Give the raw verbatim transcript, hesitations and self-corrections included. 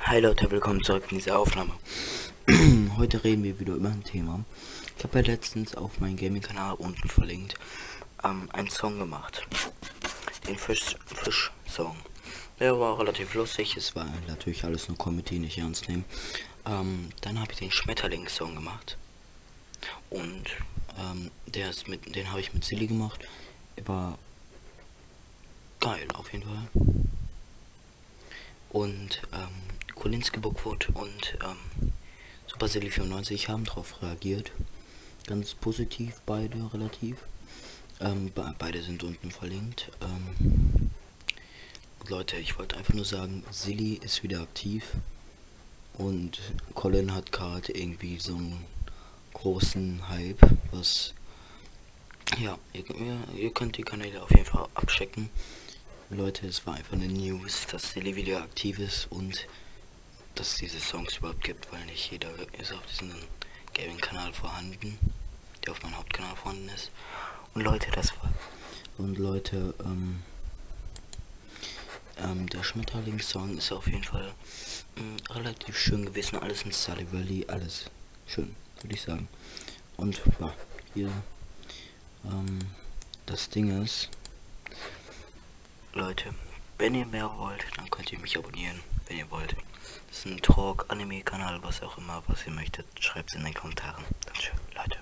Hi Leute, willkommen zurück in dieser Aufnahme. Heute reden wir wieder über ein Thema. Ich habe ja letztens auf meinem Gaming-Kanal unten verlinkt ähm, einen Song gemacht. Den Fisch-Fisch-Song. Der war relativ lustig, es war natürlich alles nur Comedy, nicht ernst nehmen. Ähm, dann habe ich den Schmetterling-Song gemacht. Und ähm, der ist mit, den habe ich mit Silly gemacht. Er war geil, auf jeden Fall. Und ähm, Kolinski Bookwood und ähm, Super Silly vierundneunzig haben darauf reagiert. Ganz positiv, beide relativ. Ähm, be beide sind unten verlinkt. Ähm, Leute, ich wollte einfach nur sagen, Silly ist wieder aktiv. Und Colin hat gerade irgendwie so einen großen Hype, was... Ja, ihr, ihr könnt die Kanäle auf jeden Fall abchecken. Leute, es war einfach eine News, dass Silly wieder aktiv ist und dass es diese Songs überhaupt gibt, weil nicht jeder ist auf diesem Gaming-Kanal vorhanden, der auf meinem Hauptkanal vorhanden ist. Und Leute, das war... Und Leute, ähm... ähm der Schmetterling-Song ist auf jeden Fall mh, relativ schön gewesen. Alles in Stardew Valley, alles schön, würde ich sagen. Und ja, hier... Ähm, das Ding ist... Leute, wenn ihr mehr wollt, dann könnt ihr mich abonnieren, wenn ihr wollt. Das ist ein Talk, Anime-Kanal, was auch immer, was ihr möchtet. Schreibt es in den Kommentaren. Dankeschön, Leute.